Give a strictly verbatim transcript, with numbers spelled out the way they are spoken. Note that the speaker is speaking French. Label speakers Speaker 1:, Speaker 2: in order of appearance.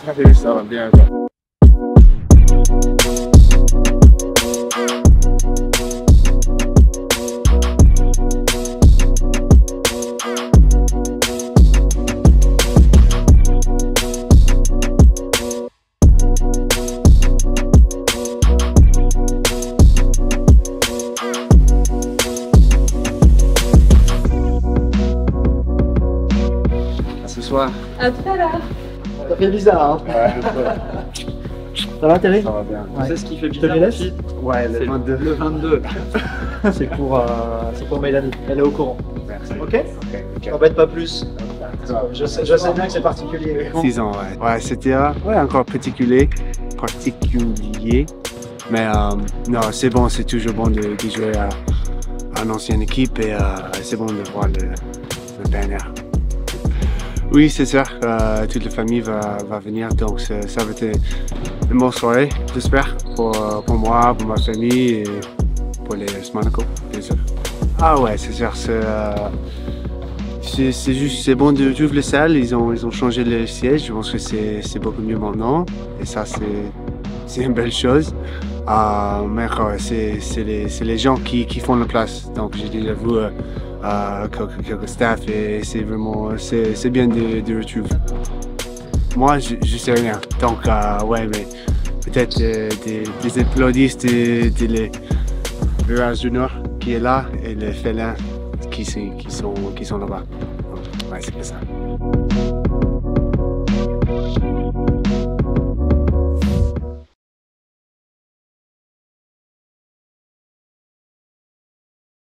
Speaker 1: Salut, ça va bien, toi? À ce soir.
Speaker 2: À tout à l'heure.
Speaker 3: Ça fait bizarre, hein?
Speaker 1: Ouais,
Speaker 3: Ça va, Thierry?
Speaker 1: ça va bien.
Speaker 3: Ouais.
Speaker 4: Tu sais ce qui fait
Speaker 3: Je te
Speaker 4: bizarre,
Speaker 3: les laisse?
Speaker 4: Pete?
Speaker 1: Ouais,
Speaker 4: C'est
Speaker 1: le vingt-deux.
Speaker 4: le vingt-deux.
Speaker 3: C'est pour, euh, c'est pour Mélanie, elle est au courant.
Speaker 1: Merci.
Speaker 3: Ok?
Speaker 1: Ok, ok.
Speaker 3: T'embête pas plus. Je sais, je sais bien que c'est particulier.
Speaker 1: six ans, ouais. Ouais, c'était euh, ouais, encore particulier. particulier. Mais euh, non, c'est bon, c'est toujours bon de, de jouer à, à une ancienne équipe et euh, c'est bon de voir le, le banner. Oui, c'est ça. Euh, toute la famille va, va venir, donc ça, ça va être une bonne soirée, j'espère, pour, pour moi, pour ma famille et pour les Monaco, bien sûr. Ah ouais, c'est sûr. C'est euh, c'est- c'est juste, c'est bon de j'ouvre la salle. Ils ont, ils ont changé le siège. Je pense que c'est c'est beaucoup mieux maintenant. Et ça, c'est c'est une belle chose. Euh, mais ouais, c'est c'est les, c'est les gens qui, qui font la place. Donc j'ai déjà vu euh, euh, quelques, quelques staff et c'est vraiment c'est c'est bien de, de retrouver. Moi, je, je sais rien. Donc euh, ouais, mais peut-être euh, des, des applaudissements de, de les Virage du Nord qui est là et les félins qui, sont- qui sont, qui sont là-bas. Ouais, c'est ça.